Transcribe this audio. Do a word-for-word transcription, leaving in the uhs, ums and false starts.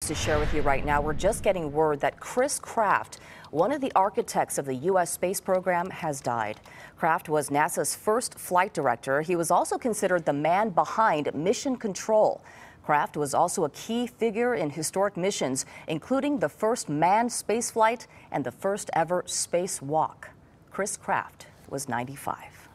to share with you right now. We're just getting word that Chris Kraft, one of the architects of the U S space program, has died. Kraft was NASA's first flight director. He was also considered the man behind Mission Control. Kraft was also a key figure in historic missions, including the first manned spaceflight and the first ever spacewalk. Chris Kraft was ninety-five.